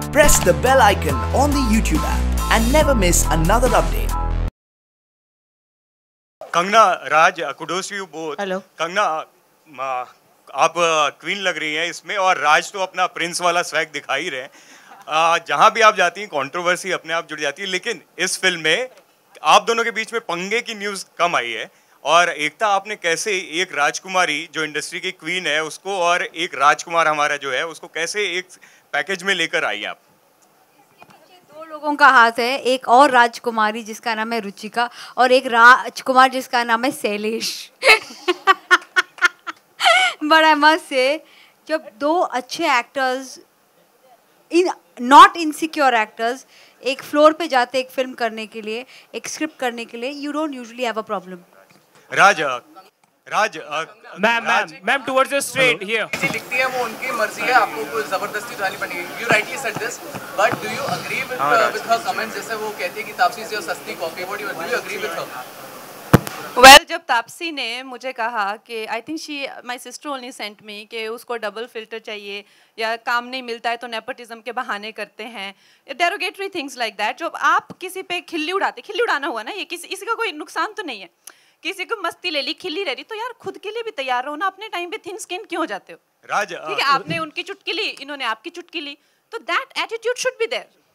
Press the bell icon on the YouTube app and never miss another update. Kangana, Raj, kudos to you both. Hello. Kangana, आप queen लग रही हैं इसमें, और राज तो अपना प्रिंस वाला स्वैग दिखा ही रहे हैं। जहां भी आप जाती हैं कंट्रोवर्सी अपने आप जुड़ जाती है, लेकिन इस फिल्म में आप दोनों के बीच में पंगे की न्यूज़ कम आई है। और एकता, आपने कैसे एक राजकुमारी जो इंडस्ट्री की क्वीन है उसको, और एक राजकुमार हमारा जो है उसको, कैसे एक पैकेज में लेकर आई आप? दो लोगों का हाथ है, एक और राजकुमारी जिसका नाम है रुचिका और एक राजकुमार जिसका नाम है Shailesh. But I must say, जब दो अच्छे एक्टर्स, नॉट इनसिक्योर एक्टर्स, एक फ्लोर पे जाते एक फिल्म करने के लिए, एक स्क्रिप्ट करने के लिए, you don't usually have a problem. Raj, ma'am towards the straight here. जी लिखती है वो उनकी मर्जी है, आपको कोई जबरदस्ती उठानी पड़ेगी। You rightly said this, but do you agree with her comments? जैसे वो कहती है कि तापसी से सस्ती coffee, what do you agree with her? Well, जब तापसी ने मुझे कहा कि I think my sister only sent me कि उसको डबल फिल्टर चाहिए या काम नहीं मिलता है तो नेपोटिज्म के बहाने करते हैं, डेरोगेटरी थिंग्स लाइक दैट। जब आप किसी पे खिल्ली उड़ाते, खिल्ली उड़ाना हुआ ना, ये किसी का कोई नुकसान तो नहीं है, किसी को मस्ती ले ली, खिल्ली रह रही, तो यार खुद के लिए भी तैयार रहो ना। अपने टाइम पे थिन स्किन क्यों हो जाते हो? राज, ठीक है, आपने उनकी चुटकी ली, इन्होंने आपकी चुटकी ली, तो that attitude should be there.